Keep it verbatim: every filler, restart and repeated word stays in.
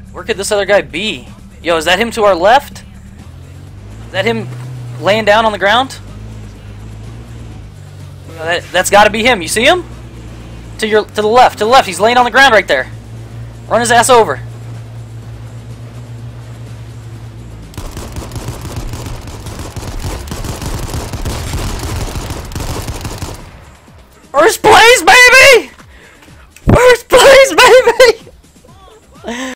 Where could this other guy be? Yo, is that him to our left? Is that him laying down on the ground? No, that, that's got to be him. You see him? To your to the left. To the left. He's laying on the ground right there. Run his ass over. First place, baby!